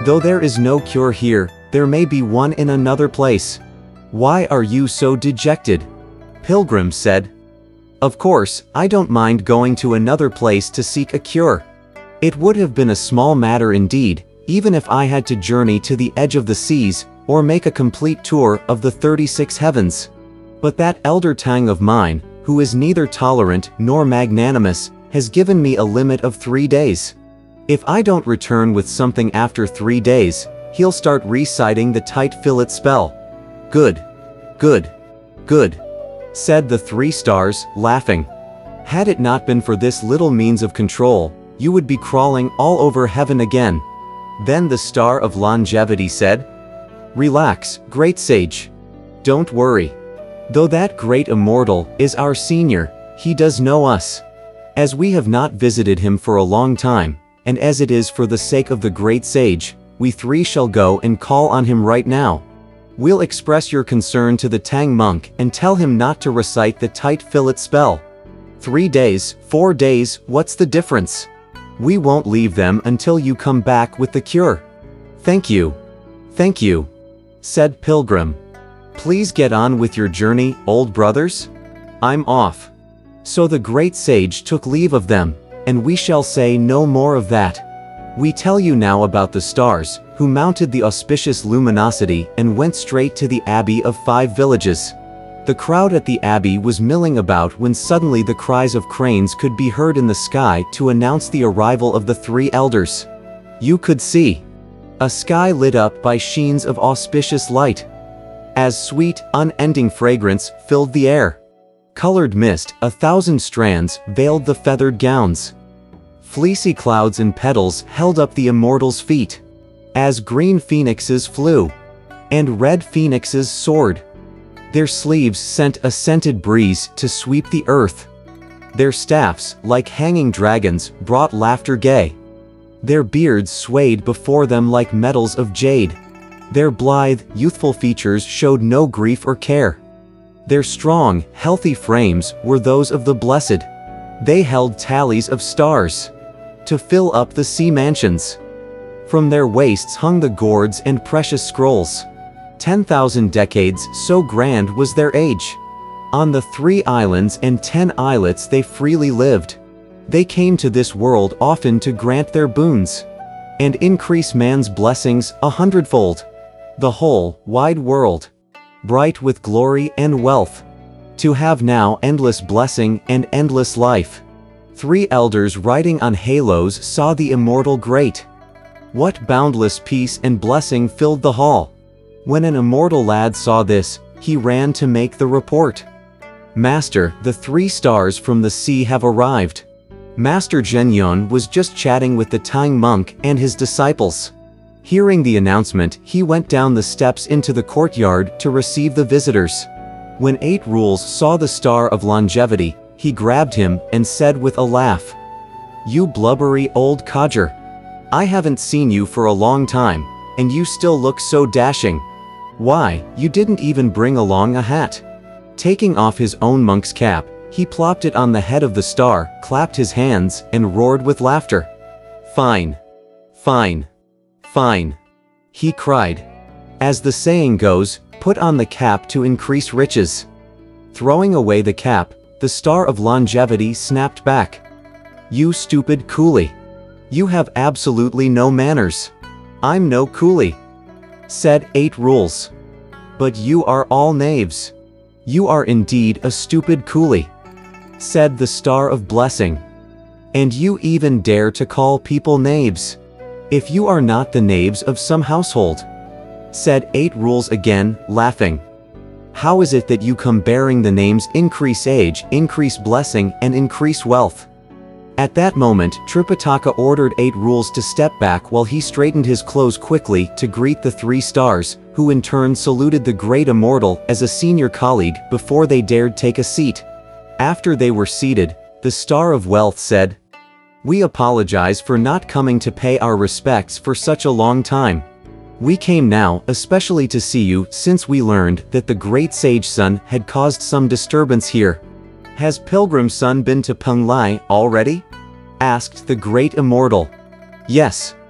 Though there is no cure here, there may be one in another place. Why are you so dejected? Pilgrim said. Of course, I don't mind going to another place to seek a cure. It would have been a small matter indeed, even if I had to journey to the edge of the seas, or make a complete tour of the 36 heavens. But that elder Tang of mine, who is neither tolerant nor magnanimous, has given me a limit of 3 days. If I don't return with something after 3 days, he'll start reciting the tight fillet spell. Good. Good. Good. Said the 3 stars, laughing. Had it not been for this little means of control, you would be crawling all over heaven again. Then the star of longevity said, Relax, great sage. Don't worry. Though that great immortal is our senior, he does know us. As we have not visited him for a long time, and as it is for the sake of the great sage, we 3 shall go and call on him right now. We'll express your concern to the Tang monk and tell him not to recite the tight fillet spell. 3 days, 4 days, what's the difference? We won't leave them until you come back with the cure. Thank you. Thank you. Said Pilgrim. Please get on with your journey, old brothers. I'm off. So the great sage took leave of them, and we shall say no more of that. We tell you now about the stars, who mounted the auspicious luminosity and went straight to the abbey of 5 villages. The crowd at the abbey was milling about when suddenly the cries of cranes could be heard in the sky to announce the arrival of the 3 elders. You could see a sky lit up by sheens of auspicious light. As sweet, unending fragrance filled the air. Colored mist, 1,000 strands, veiled the feathered gowns. Fleecy clouds and petals held up the immortal's feet. As green phoenixes flew, and red phoenixes soared. Their sleeves sent a scented breeze to sweep the earth. Their staffs, like hanging dragons, brought laughter gay. Their beards swayed before them like metals of jade. Their blithe, youthful features showed no grief or care. Their strong, healthy frames were those of the blessed. They held tallies of stars to fill up the sea mansions. From their waists hung the gourds and precious scrolls. 10,000 decades, so grand was their age. On the 3 islands and 10 islets they freely lived. They came to this world often to grant their boons and increase man's blessings 100-fold. The whole, wide world, bright with glory and wealth, to have now endless blessing and endless life. 3 elders riding on halos saw the immortal great. What boundless peace and blessing filled the hall. When an immortal lad saw this, he ran to make the report. Master, the 3 stars from the sea have arrived. Master Zhenyon was just chatting with the Tang monk and his disciples. Hearing the announcement, he went down the steps into the courtyard to receive the visitors. When 8 Rules saw the star of longevity, he grabbed him and said with a laugh, You blubbery old codger. I haven't seen you for a long time, and you still look so dashing. Why, you didn't even bring along a hat. Taking off his own monk's cap, he plopped it on the head of the star, clapped his hands, and roared with laughter. Fine. Fine. Fine. He cried. As the saying goes, put on the cap to increase riches. Throwing away the cap, the star of longevity snapped back. You stupid coolie. You have absolutely no manners. I'm no coolie. Said 8 Rules. But you are all knaves. You are indeed a stupid coolie. Said the star of blessing. And you even dare to call people knaves. If you are not the knaves of some household. Said 8 Rules again, laughing. How is it that you come bearing the names increase age, increase blessing, and increase wealth? At that moment, Tripitaka ordered 8 Rules to step back while he straightened his clothes quickly to greet the 3 stars, who in turn saluted the great immortal as a senior colleague before they dared take a seat. After they were seated, the star of wealth said, We apologize for not coming to pay our respects for such a long time. We came now, especially to see you, since we learned that the great sage Sun had caused some disturbance here. Has Pilgrim Sun been to Penglai already? Asked the great immortal. Yes.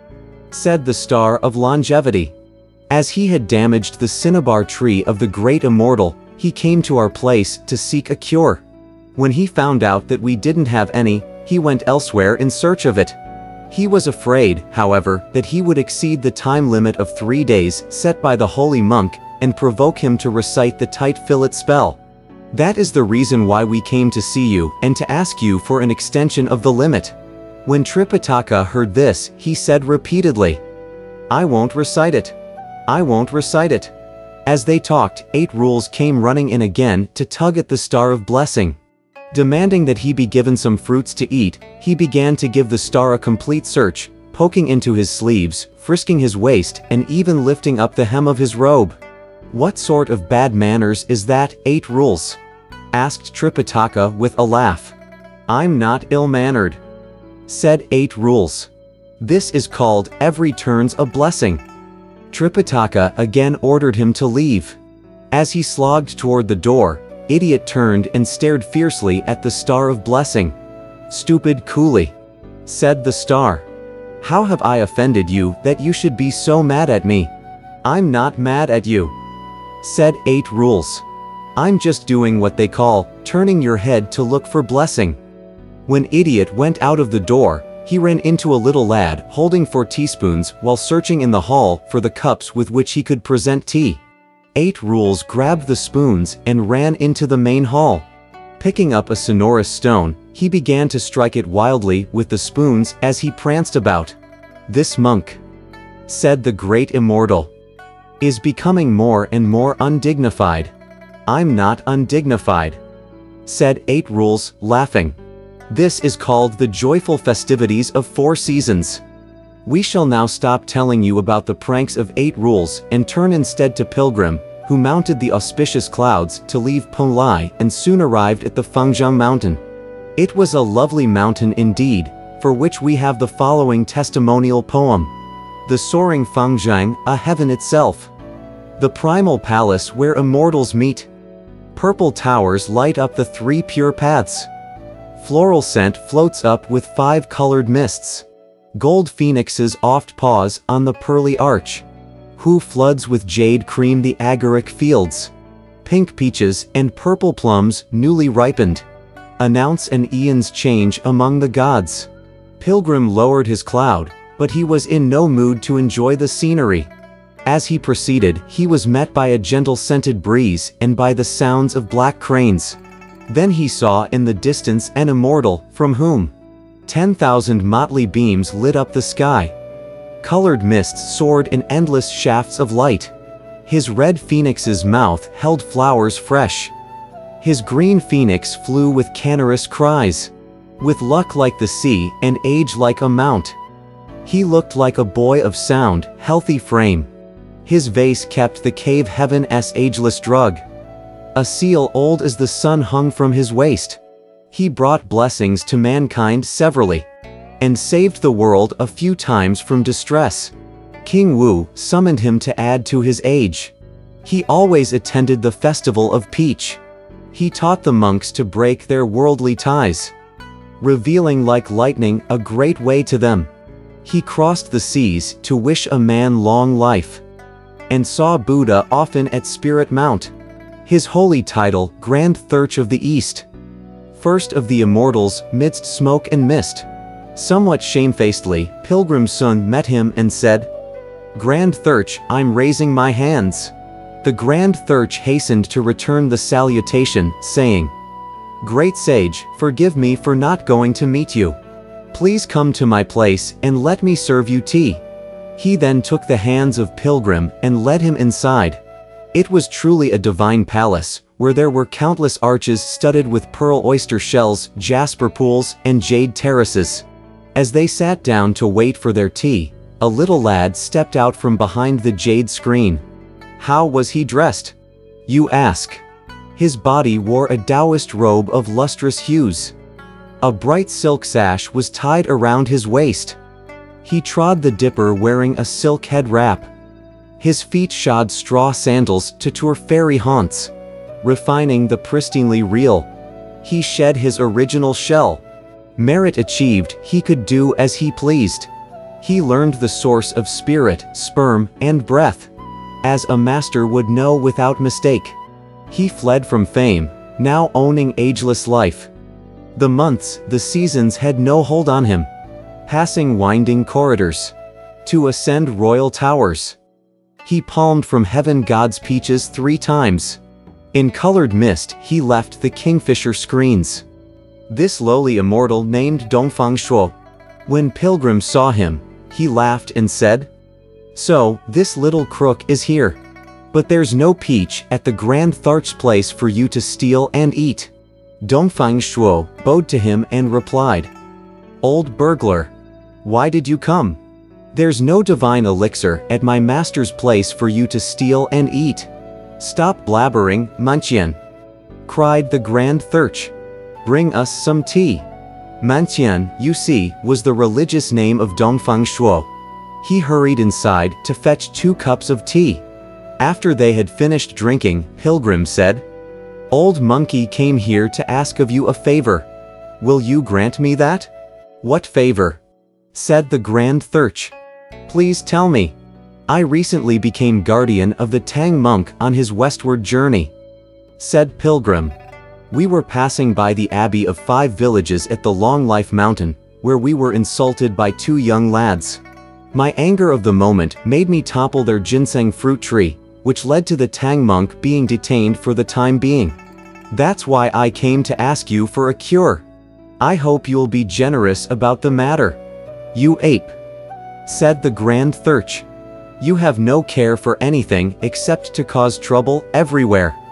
said the Star of Longevity. As he had damaged the cinnabar tree of the great immortal, he came to our place to seek a cure. When he found out that we didn't have any, he went elsewhere in search of it. He was afraid, however, that he would exceed the time limit of 3 days set by the holy monk and provoke him to recite the tight fillet spell. That is the reason why we came to see you and to ask you for an extension of the limit. When Tripitaka heard this, he said repeatedly, "I won't recite it. I won't recite it." As they talked, 8 rules came running in again to tug at the Star of Blessing. Demanding that he be given some fruits to eat, he began to give the star a complete search, poking into his sleeves, frisking his waist, and even lifting up the hem of his robe. "What sort of bad manners is that, 8 rules?" asked Tripitaka with a laugh. "I'm not ill-mannered," said 8 rules. "This is called every turn's a blessing." Tripitaka again ordered him to leave. As he slogged toward the door, Idiot turned and stared fiercely at the Star of Blessing. "Stupid coolie," said the star. "How have I offended you that you should be so mad at me?" "I'm not mad at you," said 8 rules. "I'm just doing what they call turning your head to look for blessing." When Idiot went out of the door, he ran into a little lad holding 4 teaspoons while searching in the hall for the cups with which he could present tea. 8 rules grabbed the spoons and ran into the main hall. Picking up a sonorous stone, he began to strike it wildly with the spoons as he pranced about. "This monk," said the great immortal, "is becoming more and more undignified." "I'm not undignified," said 8 rules, laughing. "This is called the joyful festivities of 4 seasons. We shall now stop telling you about the pranks of 8 rules and turn instead to Pilgrim, who mounted the auspicious clouds to leave Ponlai and soon arrived at the Fengjiang mountain. It was a lovely mountain indeed, for which we have the following testimonial poem. The soaring Fengjiang, a heaven itself. The primal palace where immortals meet. Purple towers light up the 3 pure paths. Floral scent floats up with 5 colored mists. Gold phoenixes oft pause on the pearly arch. Who floods with jade cream the agaric fields. Pink peaches and purple plums, newly ripened, announce an aeon's change among the gods. Pilgrim lowered his cloud, but he was in no mood to enjoy the scenery. As he proceeded, he was met by a gentle scented breeze and by the sounds of black cranes. Then he saw in the distance an immortal, from whom 10,000 motley beams lit up the sky. Colored mists soared in endless shafts of light. His red phoenix's mouth held flowers fresh. His green phoenix flew with canorous cries. With luck like the sea and age like a mount. He looked like a boy of sound, healthy frame. His vase kept the cave heaven's ageless drug. A seal old as the sun hung from his waist. He brought blessings to mankind severally, and saved the world a few times from distress. King Wu summoned him to add to his age. He always attended the festival of Peach. He taught the monks to break their worldly ties, revealing like lightning a great way to them. He crossed the seas to wish a man long life, and saw Buddha often at Spirit Mount. His holy title, Grand Thirch of the East. First of the immortals, midst smoke and mist. Somewhat shamefacedly, Pilgrim Sun met him and said, "Grand Thirch, I'm raising my hands." The Grand Thirch hastened to return the salutation, saying, "Great sage, forgive me for not going to meet you. Please come to my place and let me serve you tea." He then took the hands of Pilgrim and led him inside. It was truly a divine palace, where there were countless arches studded with pearl oyster shells, jasper pools, and jade terraces. As they sat down to wait for their tea, a little lad stepped out from behind the jade screen. How was he dressed, you ask? His body wore a Taoist robe of lustrous hues. A bright silk sash was tied around his waist. He trod the dipper wearing a silk head wrap. His feet shod straw sandals to tour fairy haunts, refining the pristinely real. He shed his original shell. Merit achieved, he could do as he pleased. He learned the source of spirit, sperm, and breath, as a master would know without mistake. He fled from fame, now owning ageless life. The months, the seasons had no hold on him. Passing winding corridors, to ascend royal towers. He palmed from heaven God's peaches 3 times. In colored mist, he left the kingfisher screens. This lowly immortal named Dongfang Shuo. When pilgrims saw him, he laughed and said, "So, this little crook is here. But there's no peach at the Grand Thart's place for you to steal and eat." Dongfang Shuo bowed to him and replied, "Old burglar, why did you come? There's no divine elixir at my master's place for you to steal and eat." "Stop blabbering, Mantian," cried the Grand Thirch. "Bring us some tea." Mantian, you see, was the religious name of Dongfang Shuo. He hurried inside to fetch 2 cups of tea. After they had finished drinking, Pilgrim said, "Old monkey came here to ask of you a favor. Will you grant me that?" "What favor?" said the Grand Thirch. "Please tell me. I recently became guardian of the Tang monk on his westward journey," said Pilgrim. "We were passing by the abbey of 5 villages at the Long Life Mountain, where we were insulted by 2 young lads. My anger of the moment made me topple their ginseng fruit tree, which led to the Tang monk being detained for the time being. That's why I came to ask you for a cure. I hope you'll be generous about the matter." "You ape," said the Grand Thirch. "You have no care for anything except to cause trouble everywhere.